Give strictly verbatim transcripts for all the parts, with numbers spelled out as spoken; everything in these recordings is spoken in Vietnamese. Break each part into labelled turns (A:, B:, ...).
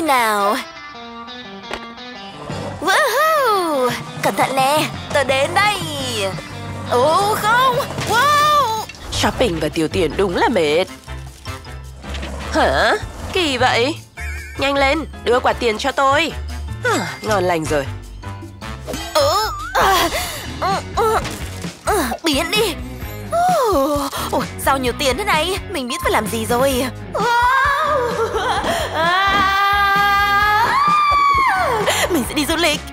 A: nào. Woohoo! Cẩn thận nè, tớ đến đây. Ồ không, wow!
B: Shopping và tiêu tiền đúng là mệt. Hả? Kỳ vậy. Nhanh lên, đưa quả tiền cho tôi. À, ngon lành rồi.
A: Ừ, à, ừ, ừ, ừ, biến đi. Ôi, sao nhiều tiền thế này? Mình biết phải làm gì rồi. Mình sẽ đi du lịch.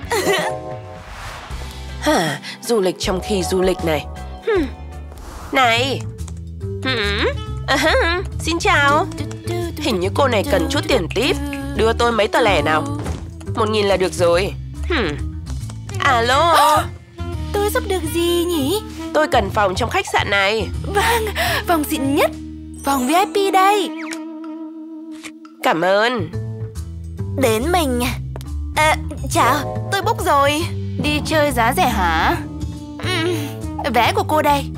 B: Hả? Du lịch trong khi du lịch này. Hmm. Này. Hmm. Uh-huh. Xin chào. Hình như cô này cần chút tiền tip. Đưa tôi mấy tờ lẻ nào. Một nghìn là được rồi. Hmm. Alo.
A: Tôi giúp được gì nhỉ?
B: Tôi cần phòng trong khách sạn này.
A: Vâng, phòng xịn nhất. Phòng vi ai pi đây.
B: Cảm ơn.
A: Đến mình. À, chào, tôi book rồi.
C: Đi chơi giá rẻ hả?
A: Ừ, vé của cô đây.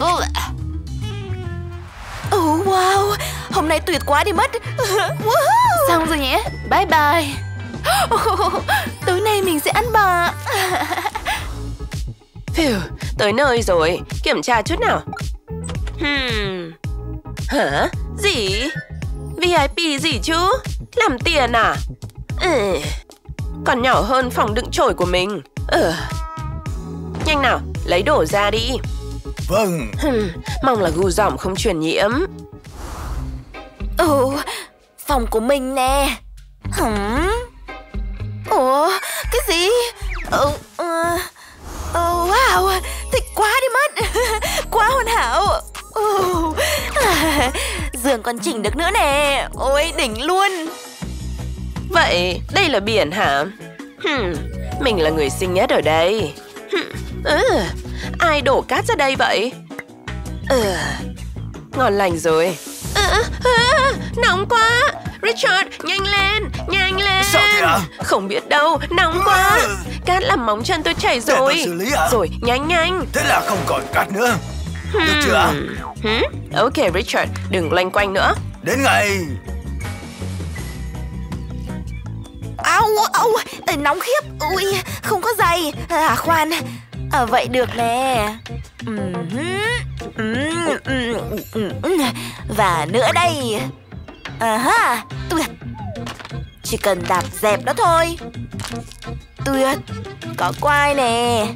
A: Oh, wow, hôm nay tuyệt quá đi mất.
C: Xong rồi nhé, bye bye.
A: Oh, tối nay mình sẽ ăn bò.
B: Phew, tới nơi rồi, kiểm tra chút nào. Hmm. Hả? Gì? vi ai pi gì chứ? Làm tiền à? Ừ. Còn nhỏ hơn phòng đựng chổi của mình. Ừ. Nhanh nào, lấy đồ ra đi.
D: Vâng.
B: Hmm. Mong là gu giỏm không truyền nhiễm.
A: Ồ, phòng của mình nè. Hửm? Ủa, cái gì? Ồ, uh, oh, wow, thích quá đi mất. Quá hoàn hảo. Oh, à, giường còn chỉnh được nữa nè. Ôi, đỉnh luôn.
B: Vậy, đây là biển hả? Hmm. Mình là người xinh nhất ở đây. Hmm. Ừ. Ai đổ cát ra đây vậy? Ừ. Ngon lành rồi. À, à, nóng quá. Richard, nhanh lên, nhanh lên.
D: Sao thế ạ?
B: Không biết đâu, nóng quá. Cát làm móng chân tôi chảy rồi.
D: Để tôi xử lý à?
B: Rồi, nhanh nhanh.
D: Thế là không còn cát nữa.
B: Hmm.
D: Được chưa?
B: Hmm? Ok Richard, đừng loanh quanh nữa.
D: Đến ngày.
A: Au, au, nóng khiếp. Ui, không có giày. À, khoan. À, vậy được nè. Và nữa đây. À ha, tuyệt. Chỉ cần đạp dẹp đó thôi. Tuyệt. Có quai nè.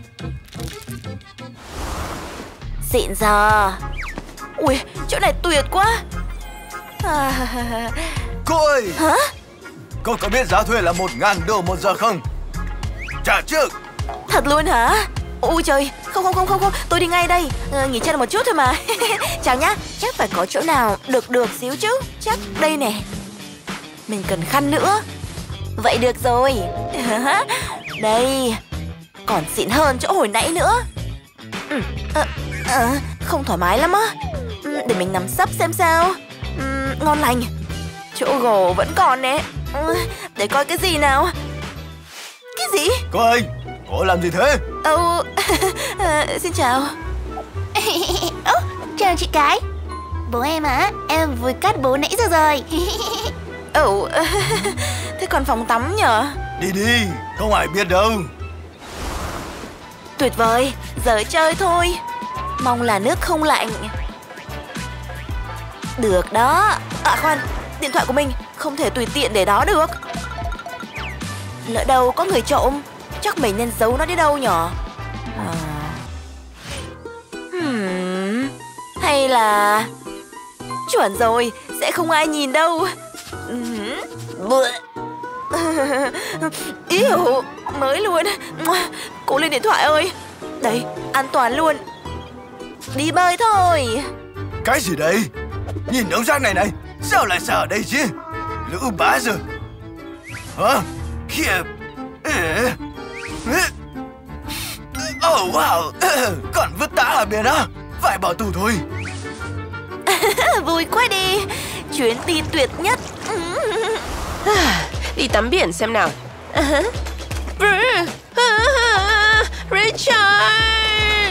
A: Xịn sò. Ui, chỗ này tuyệt quá. À...
D: Cô ơi.
A: Hả?
D: Cô có biết giá thuê là một ngàn đô một giờ không? Trả trước.
A: Thật luôn hả? Ôi trời, không không không không không, tôi đi ngay đây. À, nghỉ chân một chút thôi mà. Chào nhá, chắc phải có chỗ nào được được xíu chứ. Chắc đây nè. Mình cần khăn nữa. Vậy được rồi. Đây. Còn xịn hơn chỗ hồi nãy nữa. Ừ, à, à, không thoải mái lắm á. Ừ, để mình nằm sấp xem sao. Ừ, ngon lành. Chỗ gồ vẫn còn nè. Ừ, để coi cái gì nào. Cái gì?
D: Cô ơi, cô làm gì thế?
A: Ồ, à, xin chào.
C: Ố, chào chị cái. Bố em á, em vừa cắt bố nãy giờ rồi.
A: Ồ, thế còn phòng tắm nhở?
D: Đi đi, không ai biết đâu.
A: Tuyệt vời, giờ chơi thôi. Mong là nước không lạnh. Được đó. À khoan, điện thoại của mình không thể tùy tiện để đó được. Lỡ đâu có người trộm, chắc mình nên giấu nó đi đâu nhở? À... Hmm... Hay là... Chuẩn rồi, sẽ không ai nhìn đâu. Íu, mới luôn. Cố lên điện thoại ơi. Đây, an toàn luôn. Đi bơi thôi.
D: Cái gì đây? Nhìn đống rác này này, sao lại xả ở đây chứ? Lũ bá giờ. Hả? Kìa. Oh wow, còn vứt tã ở biển á. Phải bỏ tù thôi.
A: Vui quá đi. Chuyến đi tuyệt nhất.
B: Đi tắm biển xem nào. Richard.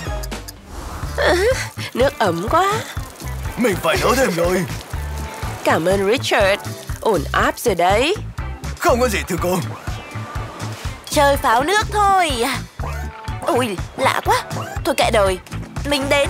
B: Nước ấm quá.
D: Mình phải nấu thêm rồi.
B: Cảm ơn Richard. Ổn áp rồi đấy.
D: Không có gì thưa cô.
A: Chơi pháo nước thôi. Ui, lạ quá. Thôi kệ đời. Mình đến.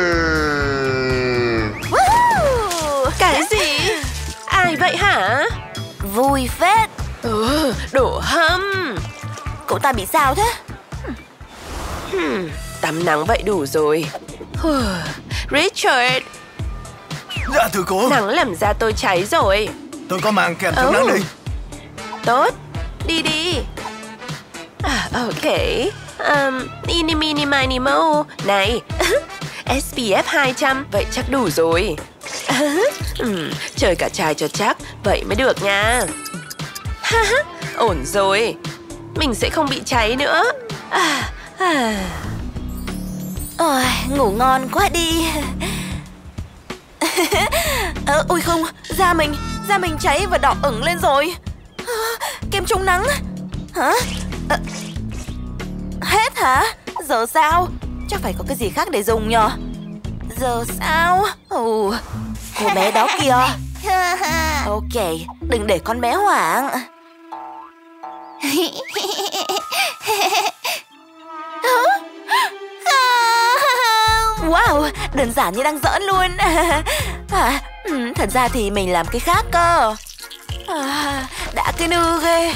A: Woohoo!
B: Cái gì? Ai vậy hả?
A: Vui phết.
B: Ừ, đổ hâm.
A: Cậu ta bị sao thế?
B: Hmm, tắm nắng vậy đủ rồi. Richard,
D: Dạ thưa cô.
B: nắng làm da tôi cháy rồi.
D: Tôi có mang kem chống
B: Oh.
D: nắng đi.
B: Tốt, đi đi. À, ok. Um, Mini mini mini mo. Này, ét pê ép hai trăm, vậy chắc đủ rồi. um, chơi cả chai cho chắc, vậy mới được nha. Ổn rồi, mình sẽ không bị cháy nữa. À, à.
A: Ôi, ngủ ngon quá đi. Ờ, ôi không, da mình, da mình cháy và đỏ ửng lên rồi. À, kem chống nắng. Hả? À, hết hả? Giờ sao? Chắc phải có cái gì khác để dùng nhờ. Giờ sao? Ồ, cô bé đó kìa. Ok, đừng để con bé hoảng. Wow, đơn giản như đang giỡn luôn. À, ừ, thật ra thì mình làm cái khác cơ. À, đã cái nư ghê.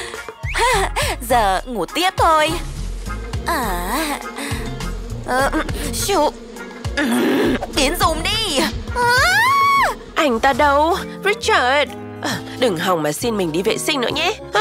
A: Giờ ngủ tiếp thôi. À, à, chịu. Tiến dùng đi. À.
B: Anh ta đâu? Richard, à, đừng hòng mà xin mình đi vệ sinh nữa nhé. À.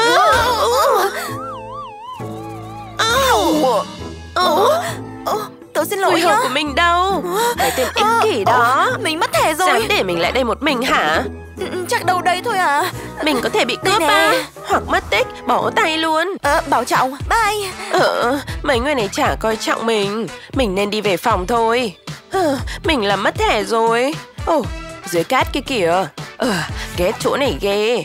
A: Ủa? Ủa? Ủa? Tôi xin lỗi
B: Người
A: nhá.
B: hầu của mình đâu? Cái tên ích kỷ đó.
A: Mình mất thẻ rồi.
B: Dám để mình lại đây một mình hả?
A: Chắc đâu đây thôi à.
B: Mình có thể bị
A: Đây
B: cướp
A: nè.
B: à? Hoặc mất tích, bỏ tay luôn.
A: Ờ, bảo trọng, bye.
B: Ờ, mấy người này chả coi trọng mình. Mình nên đi về phòng thôi. Ờ, mình làm mất thẻ rồi. Ồ, dưới cát kia kìa. Ờ, ghét chỗ này ghê.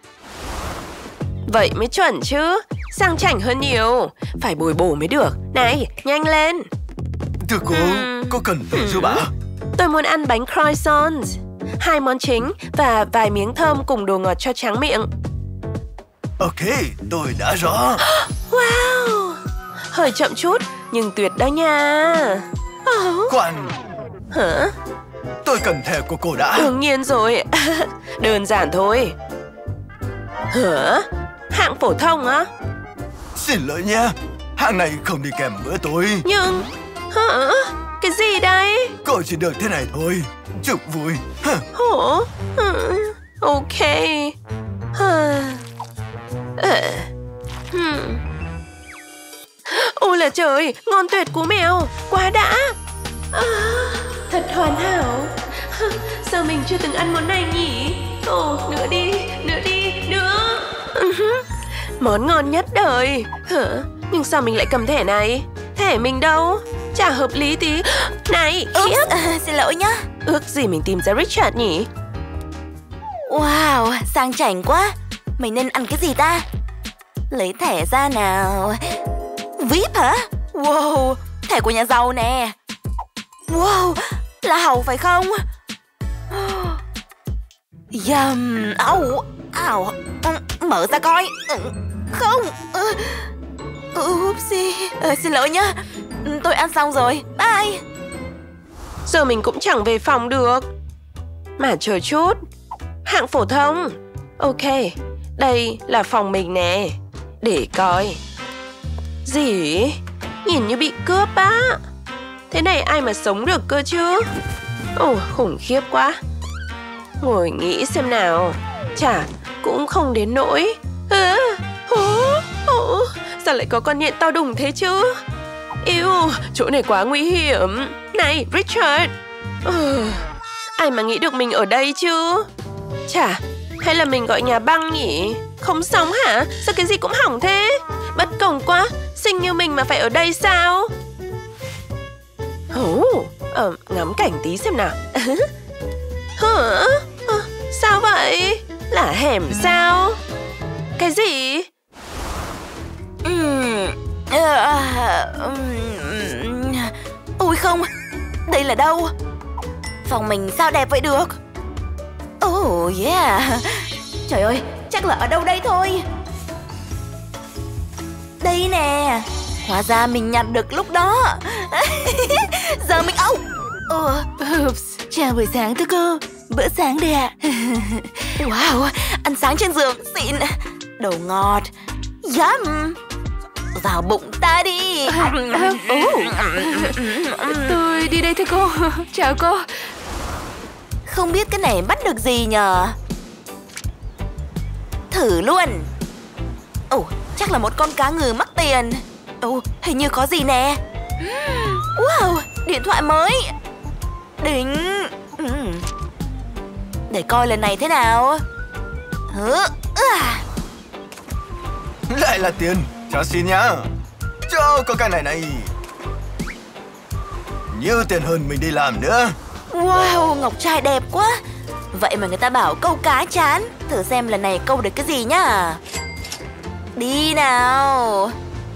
B: Vậy mới chuẩn chứ. Sang chảnh hơn nhiều. Phải bồi bổ mới được. Này, nhanh lên.
D: Thưa cô,
B: Ừm.
D: có cần tôi giúp ạ?
B: Tôi muốn ăn bánh croissant, hai món chính và vài miếng thơm cùng đồ ngọt cho tráng miệng.
D: Ok, tôi đã rõ.
B: Wow, hơi chậm chút nhưng tuyệt đó nha. Oh.
D: Khoan,
B: Hả?
D: tôi cần thẻ của cô đã.
B: Đương nhiên rồi. Đơn giản thôi. Hả? Hạng phổ thông á?
D: Xin lỗi nha, hạng này không đi kèm bữa tối.
B: Nhưng... Hả? Cái gì đây?
D: Cô chỉ được thế này thôi. Chụp vui. Hả?
B: Hổ? Ừ, ok. Hả? Ờ. Hmm. Ôi là trời, ngon tuyệt cú mèo. Quá đã. À, thật hoàn hảo. Sao mình chưa từng ăn món này nhỉ? Ồ, nữa đi, nữa đi, nữa. Uh-huh. Món ngon nhất đời. Hả? Nhưng sao mình lại cầm thẻ này? Thẻ mình đâu? Chả hợp lý tí. Này, khiếp.
A: Oops, à, xin lỗi nhá.
B: Ước gì mình tìm ra Richard nhỉ?
A: Wow, sang chảnh quá. Mình nên ăn cái gì ta? Lấy thẻ ra nào. vê i pê hả? Wow, thẻ của nhà giàu nè. Wow, là hầu phải không? Yum, ау, ảo, mở ra coi. Không. Oopsie, ờ, xin lỗi nhá. Tôi ăn xong rồi, bye.
B: Giờ mình cũng chẳng về phòng được. Mà chờ chút. Hạng phổ thông. Ok, đây là phòng mình nè. Để coi. Gì? Nhìn như bị cướp á. Thế này ai mà sống được cơ chứ? Ồ, khủng khiếp quá. Ngồi nghĩ xem nào. Chả, cũng không đến nỗi. À, ồ, ồ, sao lại có con nhện to đùng thế chứ? Yêu, chỗ này quá nguy hiểm. Này, Richard. Ừ, ai mà nghĩ được mình ở đây chứ? Chả, hay là mình gọi nhà băng nhỉ? Không xong hả? Sao cái gì cũng hỏng thế? Bất công quá, xinh như mình mà phải ở đây sao? Ồ, ờ, ngắm cảnh tí xem nào. Hả? À, sao vậy? Là hẻm sao? Cái gì?
A: Ừm, ờ, ừm, ôi không, đây là đâu? Phòng mình sao đẹp vậy được? Oh yeah. Trời ơi, chắc là ở đâu đây thôi. Đây nè. Hóa ra mình nhặt được lúc đó. Giờ mình... Âu! Ờ,
C: Oops, chào buổi sáng thưa cô. Bữa sáng đây ạ.
A: wow, ăn sáng trên giường, xịn. Đồ ngọt. Yum. Vào bụng ta đi.
C: Tôi đi đây thưa cô. Chào cô.
A: Không biết cái này bắt được gì nhờ. Thử luôn. Ồ, chắc là một con cá ngừ mắc tiền. Ồ, hình như có gì nè. Wow, điện thoại mới. Đỉnh. Để coi lần này thế nào.
D: Lại là tiền. Cho xin nhá. Cho có cái này này. Nhiều tiền hơn mình đi làm nữa.
A: Wow, ngọc trai đẹp quá. Vậy mà người ta bảo câu cá chán. Thử xem lần này câu được cái gì nhá. Đi nào.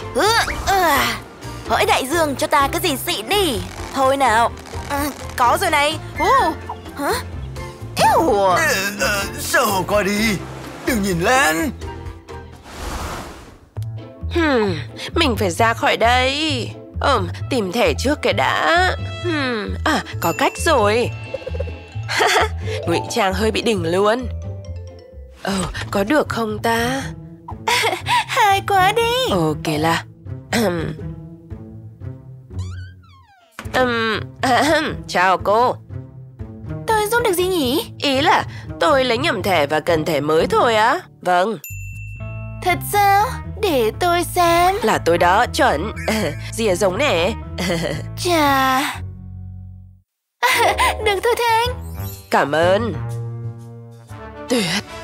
A: Hỡi đại dương, cho ta cái gì xịn đi. Thôi nào. À, có rồi này. uh, Hả? Ew.
D: Ờ, ờ, Sao qua đi. Đừng nhìn lên.
B: Hmm, mình phải ra khỏi đây. Ừm, tìm thẻ trước cái đã. Hmm, à, có cách rồi. Ngụy trang hơi bị đỉnh luôn. Ồ, oh, có được không ta?
A: Hay quá đi.
B: Ok là. um, Chào cô.
C: Tôi giúp được gì nhỉ?
B: Ý là tôi lấy nhầm thẻ và cần thẻ mới thôi á. Vâng.
C: Thật sao? Để tôi xem.
B: Là tôi đó, chuẩn. Dìa giống nè.
C: Chà. Được thôi thưa anh.
B: Cảm ơn. Tuyệt.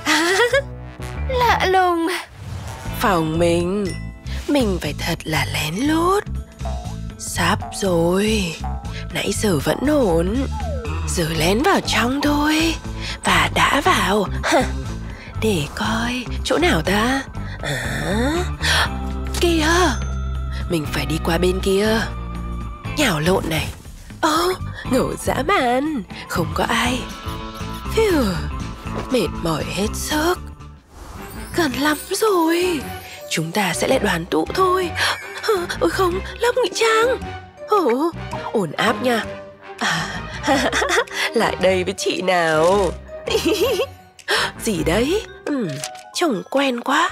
C: Lạ lùng.
B: Phòng mình. Mình phải thật là lén lút. Sắp rồi. Nãy giờ vẫn ổn. Giờ lén vào trong thôi. Và đã vào. Để coi chỗ nào ta. À, kìa. Mình phải đi qua bên kia. Nhào lộn này. Ồ, oh, ngủ dã man. Không có ai. Phew, mệt mỏi hết sức. Gần lắm rồi. Chúng ta sẽ lại đoàn tụ thôi. Ôi không, lớp ngụy trang. Ồ, ổn áp nha. À, lại đây với chị nào. Gì đấy? Ừ, trông quen quá.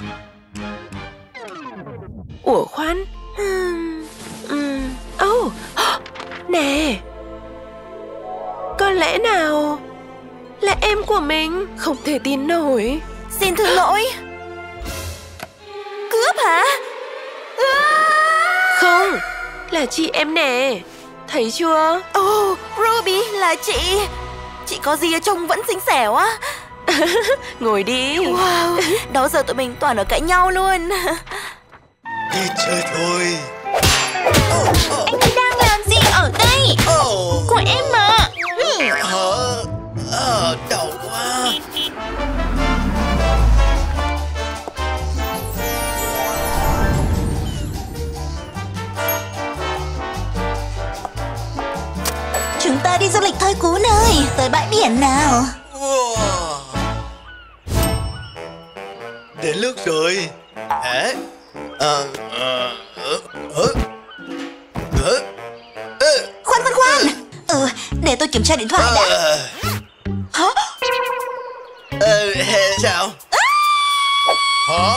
B: Ủa khoan. Ừm, ừm, oh, nè. Có lẽ nào là em của mình? Không thể tin nổi.
A: Xin thứ lỗi. Cướp hả?
B: Không, là chị em nè. Thấy chưa?
A: Ồ, oh, Ruby là chị. Chị có gì ở trông vẫn xinh xẻo á.
B: Ngồi đi.
A: Wow, đó giờ tụi mình toàn ở cạnh nhau luôn.
D: Đi chơi thôi.
C: Anh ấy đang làm gì ở đây? Của em mà.
D: Hả? À, đau quá.
C: Chúng ta đi du lịch thôi Cú nơi. Tới bãi biển nào.
D: Wow. Đến lúc rồi. Hả? Ờ, ờ, ờ, ờ, ờ.
C: Khoan khoan khoan. Ừ, để tôi kiểm tra điện thoại đã. Hả?
D: Ờ, sao? Hả?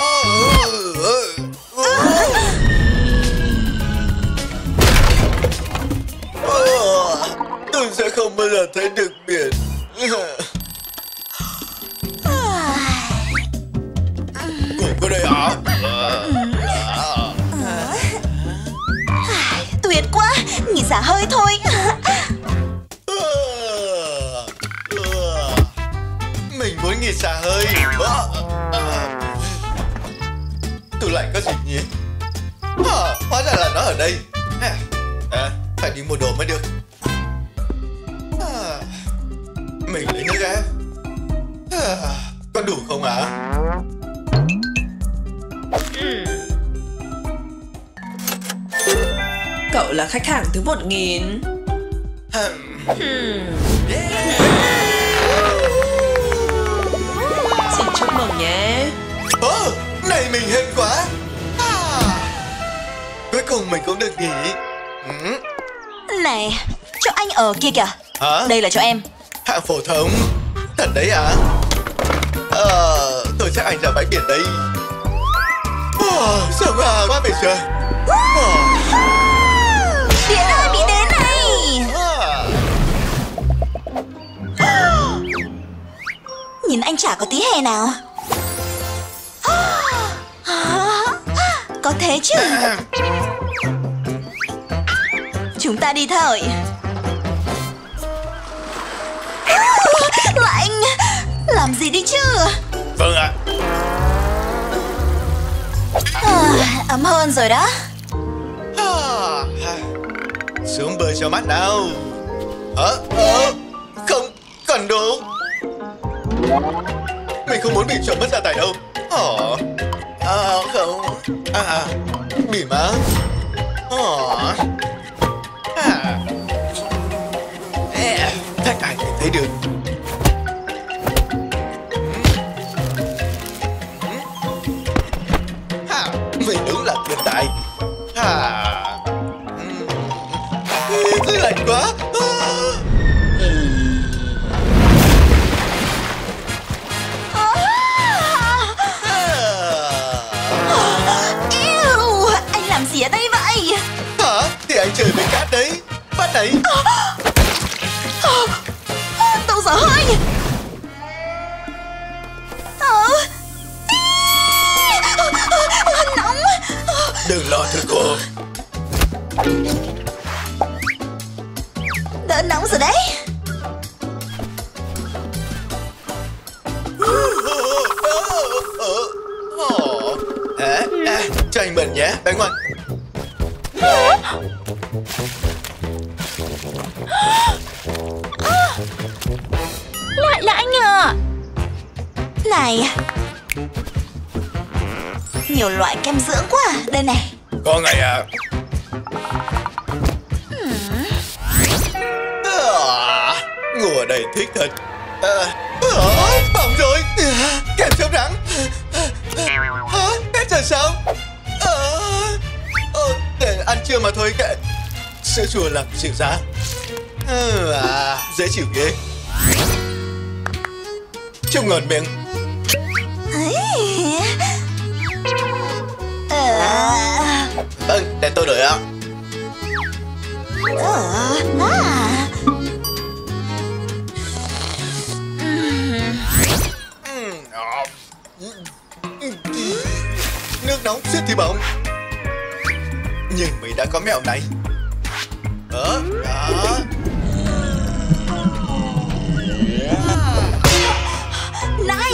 D: Tôi sẽ không bao giờ thấy được biển. Ngủ có đây hả?
C: Tuyệt quá, nghỉ xả hơi thôi.
D: Mình muốn nghỉ xả hơi. Tủ lạnh có gì nhỉ? À, hóa ra là nó ở đây. À, phải đi mua đồ mới được. À, mình lấy nước á. À, có đủ không ạ? À?
B: Cậu là khách hàng thứ một nghìn. Xin chúc Chúc mừng nhé.
D: Ồ, này mình hên quá. À, cuối cùng mình cũng được nghỉ. Ừ.
A: Này, chỗ anh ở kia kìa.
D: Hả?
A: Đây là chỗ em.
D: Hạng phổ thông. Thật đấy à? Ờ, tôi chắc anh ra bãi biển đây. Wow, sướng à, quá vậy trời. Wow.
A: Biển ơi, bị đến này.
D: À.
A: Nhìn anh chả có tí hè nào. Có thế chứ. Chúng ta đi thôi. Lạnh. Làm gì đi chứ?
D: Vâng ạ.
A: À, ấm hơn rồi đó.
D: À, xuống bơi cho mát nào. Hả? Ờ, không, cần đủ. Mình không muốn bị trộm mất gia tài đâu. Ờ, à, không. À, bị má. Ờ, à, thách ai thì thấy được. Ha, mình đúng là thiên tài. Ha, ừ, lạnh quá.
A: Ew, anh làm gì ở đây vậy?
D: Hả? Thì anh chơi với cát đấy. Bắt đấy.
A: Tôi sợ hơi. Ờ. Nóng.
D: Đừng lo thưa cô.
A: Đỡ nóng rồi đấy.
D: À, à, cho anh mượn nhé, bé ngoan.
A: Lại là anh à. Này, nhiều loại kem dưỡng quá. Đây này.
D: Có ngày à. À, ngủ ở đây thích thật. À, à, bỏng rồi. À, kem chống nắng. Hả? Hết rồi sao? À, à, để ăn trưa mà thôi kệ. Sữa chua làm dịu giá. À, dễ chịu ghê. Chúc ngon miệng.
A: À.
D: Vâng, để tôi đợi ạ.
A: Ờ. À.
D: Nước nóng suýt thì bỏng. Nhưng mình đã có mẹo này. Đó, đó.
A: Này.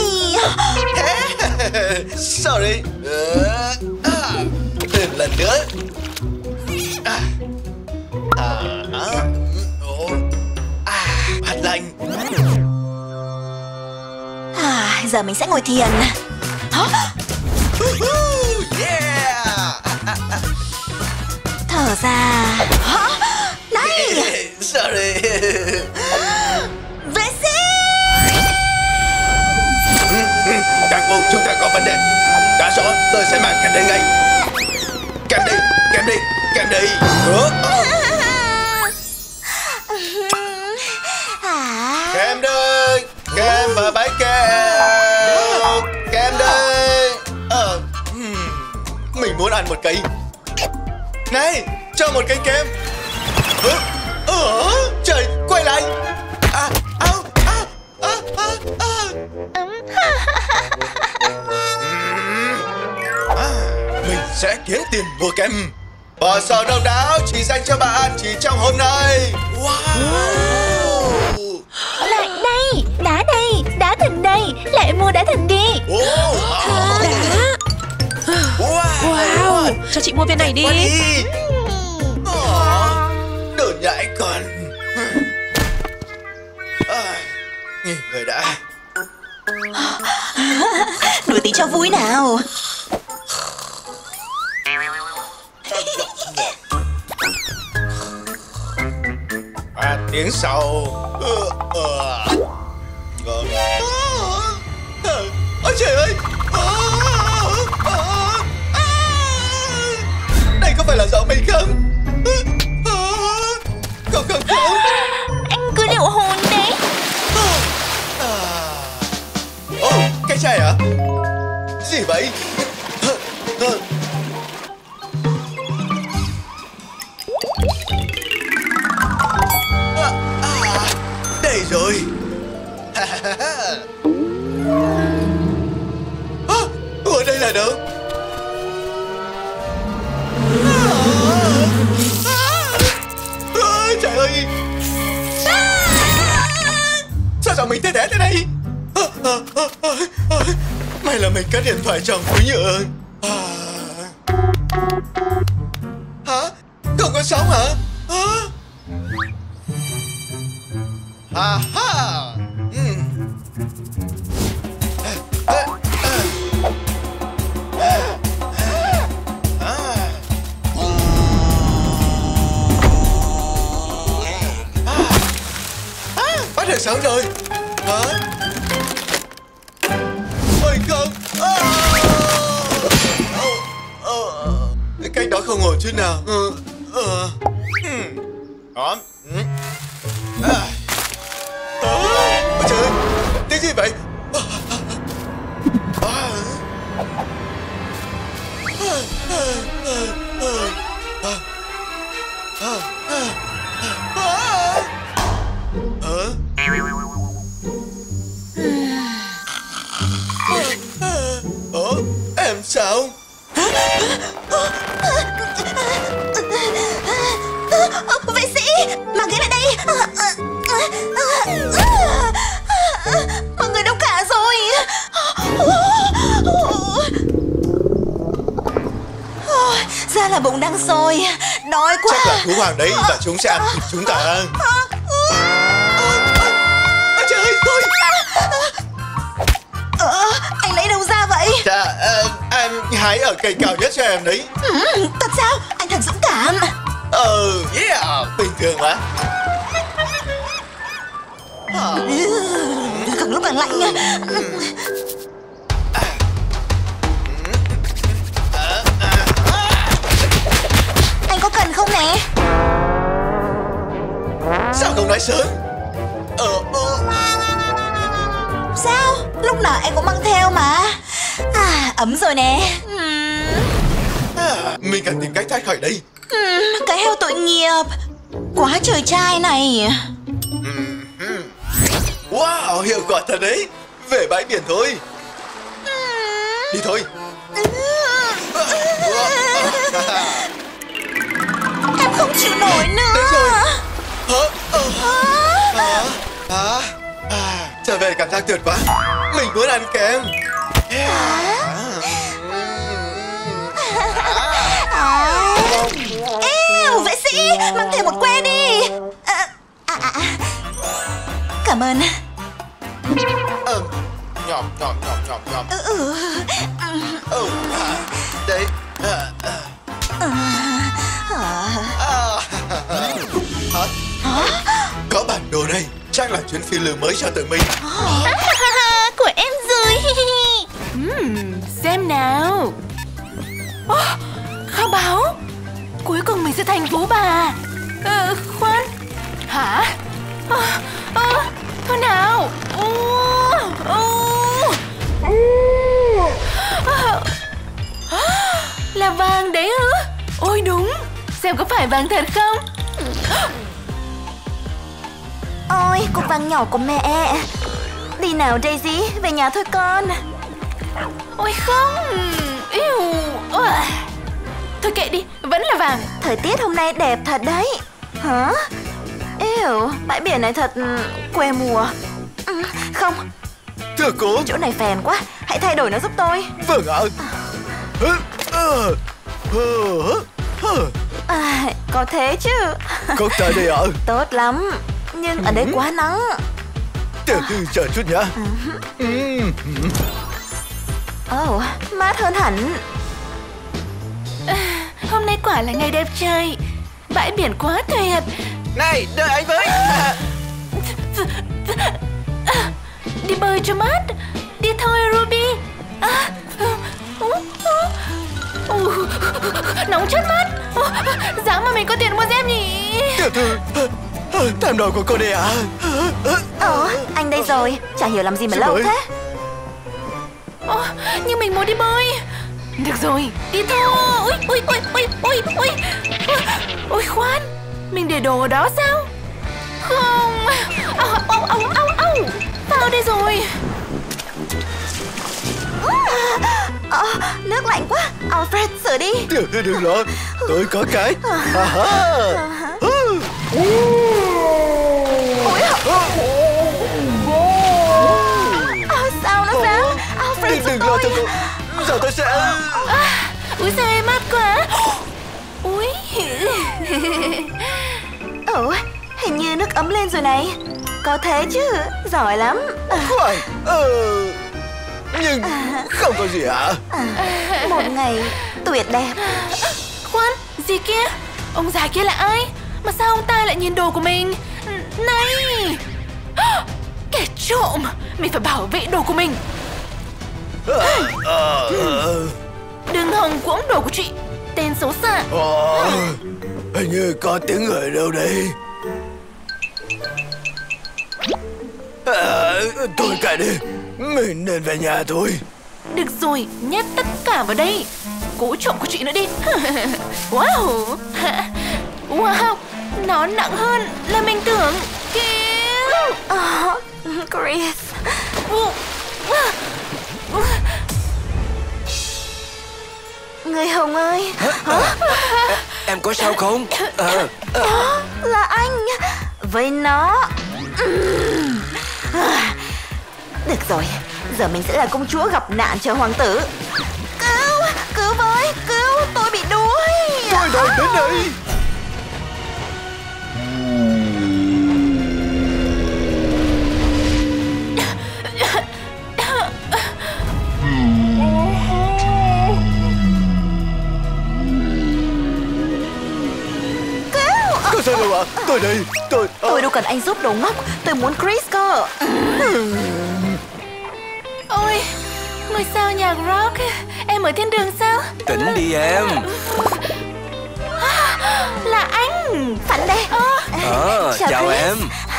D: Sorry. À, lần nữa. À, à, à, hạt lạnh.
A: À, giờ mình sẽ ngồi thiền.
D: Yeah.
A: Thở ra. Này.
D: Sorry.
A: Vệ sinh.
D: Các cô, chúng ta có vấn đề. Đã rõ, tôi sẽ mang kem đến ngay. Kem đi, kem đi, kem đi. Kem đây, kem và bánh kem. Kem đây. Ờ, mình muốn ăn một cây. Này, cho một cây kem. Ờ, ờ, trời, quay lại. À, à, à, à, à, à. À, mình sẽ kiếm tiền mua kem. Bò sò độc đáo chỉ dành cho bạn chỉ trong hôm nay. Wow.
C: Lại đây, đá đây, đá thịnh đây. Lại mua đá thịnh đi.
D: Wow.
B: Đá.
D: Wow.
B: Wow, cho chị mua viên này đi.
D: đi. Đồ nhãi con. À, nghỉ người đã.
A: Đùa tí cho vui nào.
D: À, tiếng sau. Ờ, ờ. Ôi Ôi trời ơi. À, à, à. Đây có phải là do mình không? À, không không không.
C: Anh cứ liệu hồn đấy.
D: À. Ồ, cái chai à? Gì vậy? À, à. À, à, đây rồi. À, ủa đây là đâu? À, à, à, trời ơi. À, sao sao mình té té thế này? À, à, à, à, à. May là mình cất điện thoại trong túi nhựa. À. Hả? Không có sóng hả? Hả? Ha ha. Mm. À, à, à. À, à. À, bắt được sóng rồi. Hả? Ôi không. À. À. À. Cách đó không ổn chút nào. Ừ. Ừ. Đó. Ừ. À. Ôi trời ơi, tiếng gì vậy? Ủa, em sao?
C: Vệ sĩ, mang ghế lại đây. Mọi người đâu cả rồi? Ra là bụng đang sôi, đói quá.
D: Chắc là thú hoàng đấy và chúng sẽ ăn thịt chúng ta. Ôi trời ơi, tôi.
C: Ờ, anh lấy đâu ra vậy?
D: Dạ, uh, anh hái ở cây cao nhất cho em đấy.
C: Ừ, thật sao? Anh thật dũng cảm.
D: Ờ, yeah, bình thường mà.
C: Càng lúc càng lạnh. Anh có cần không nè?
D: Sao không nói sớm? Ờ, ờ.
C: Sao? Lúc nào anh cũng mang theo mà. À, ấm rồi nè. uhm.
D: À, mình cần tìm cách thoát khỏi đây.
C: uhm, Cái heo tội nghiệp. Quá trời trai này.
D: uhm. Wow, hiệu quả thật đấy. Về bãi biển thôi. Đi thôi.
C: Em không chịu nổi nữa.
D: Đến rồi. Hả? Ờ. Hả? Hả? À, trở về cảm giác tuyệt quá. Mình muốn ăn kem. Yeah.
C: À. Ê, vệ sĩ, mang thêm một que đi. À, à, à. Cảm ơn.
D: Ừ. Nhòm, nhòm, nhòm, nhòm, nhòm.
C: Ừ, ừ.
D: Ừ. À, đấy. À, à.
C: À.
D: À. Hả? Hả? Có bản đồ đây. Chắc là chuyến phiêu lưu mới cho tụi mình.
C: Của em rồi.
A: uhm, Xem nào. Oh, kho báu. Cuối cùng mình sẽ thành phú bà. Ờ, khoan. Hả? Ờ, ờ, thôi nào. uh, uh, uh. Là vàng đấy ư? Ôi đúng. Xem có phải vàng thật không?
C: Ôi, cục vàng nhỏ của mẹ. Đi nào Daisy, về nhà thôi con.
A: Ôi không. Yêu. Thôi kệ đi, vẫn là vàng.
C: Thời tiết hôm nay đẹp thật đấy. Hả? Yêu, bãi biển này thật quê mùa. ừ, Không,
D: Thưa cô.
C: chỗ này phèn quá. Hãy thay đổi nó giúp tôi.
D: Vâng ạ.
C: À, có thế chứ.
D: Có tại đây ạ.
C: Tốt lắm. Nhưng ở đây quá nắng.
D: Từ từ chờ chút nhá.
C: Ồ, oh, mát hơn hẳn.
A: À, hôm nay quả là ngày đẹp trời. Bãi biển quá tuyệt.
D: Này, đợi anh với. À.
A: À, đi bơi cho mát. Đi thôi Ruby. À, uh, uh, uh, nóng chết mắt. Uh, giá mà mình có tiền mua dép nhỉ?
D: Tiểu thư, thảm đồ của cô đây à?
C: Ờ, anh đây rồi. Chả hiểu làm gì mà lâu thế.
A: Ờ, nhưng mình muốn đi bơi. Được rồi, đi thôi. Ui, ui, ui, ui, ui, ui. Ôi khoan, mình để đồ ở đó sao? Không. Au, au, au, au, au. Vào đây rồi.
C: Ờ, nước lạnh quá. Alfred, sửa đi.
D: Tiểu thư đừng lo, tôi có cái. À ha.
C: Ờ, sao nó dám? Alfred
D: Đừng,
C: giúp
D: đừng lo cho
C: tôi.
D: cô. Giờ tôi sẽ...
A: À, ui sao em mát quá. Ui.
C: Ủa, hình như nước ấm lên rồi này. Có thế chứ, giỏi lắm.
D: Khoan, ờ... nhưng không có gì hả?
C: À, một ngày tuyệt đẹp.
A: Khoan, gì kia? Ông già kia là ai? Mà sao ông ta lại nhìn đồ của mình? Này! Kẻ trộm! Mình phải bảo vệ đồ của mình.
D: Ờ, ờ, ờ.
A: Đừng hòng cuỗng đồ của chị, tên xấu xa.
D: Ờ, hình như có tiếng người đâu đây. À, thôi cả đi, mình nên về nhà thôi.
A: Được rồi, nhét tất cả vào đây. Cố trộm của chị nữa đi. Wow! Wow! Nó nặng hơn là mình tưởng. Cứu!
C: Ờ, Chris. Người Hồng ơi.
E: Hả? Em có sao không? À,
C: Đó là anh. Với nó. Được rồi, giờ mình sẽ là công chúa gặp nạn chờ hoàng tử. Cứu, cứu với, cứu, tôi bị đuối.
D: Tôi đây, đến đây. Có sao đâu ạ? À? Tôi đây, tôi...
C: Tôi đâu cần anh giúp đồ ngốc. Tôi muốn Chris cơ.
A: Ôi, ngôi sao nhạc rock. Em ở thiên đường sao?
E: tỉnh đi em.
A: Là anh.
C: Phản đây.
E: Ờ,
C: Chào
E: chào
C: Chris.
E: em.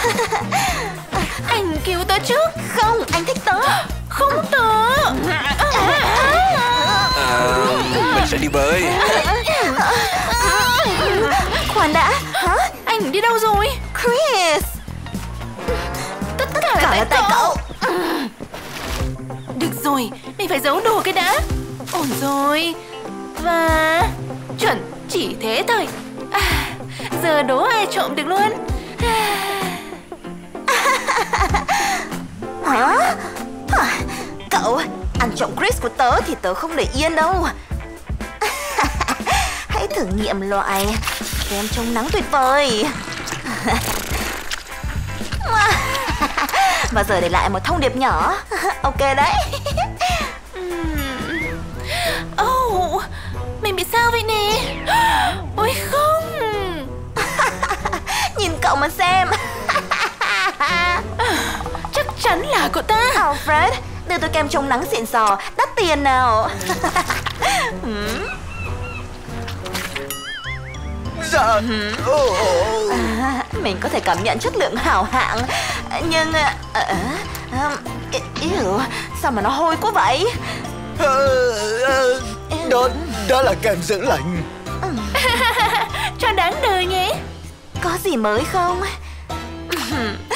A: Anh cứu tớ trước.
C: Không, anh thích tớ.
A: Không tớ.
E: À, mình sẽ đi bơi.
C: Khoan đã. Hả?
A: Anh đi đâu rồi?
C: Chris.
A: Tất cả là
C: Cả
A: tại
C: là tại
A: cậu.
C: cậu.
A: Được rồi, mình phải giấu đồ cái đã. Ổn rồi. Và... chuẩn chỉ thế thôi. À, giờ đố ai trộm được luôn.
C: Hả? À, cậu, ăn trộm Chris của tớ thì tớ không để yên đâu. Hãy thử nghiệm loại kem chống nắng tuyệt vời. Và giờ để lại một thông điệp nhỏ. Ok đấy.
A: Oh, mình bị sao vậy nè? Ôi không.
C: Nhìn cậu mà xem.
A: Chắc chắn là cậu ta.
C: Alfred, đưa tôi kem chống nắng xịn sò, đắt tiền nào.
D: Dạ. Oh, oh.
C: À, mình có thể cảm nhận chất lượng hảo hạng. Nhưng... Uh, uh, Ew, sao mà nó hôi quá vậy?
D: Uh, uh, đó, đó là kem dưỡng lạnh.
A: Cho đáng đời nhé.
C: Có gì mới không?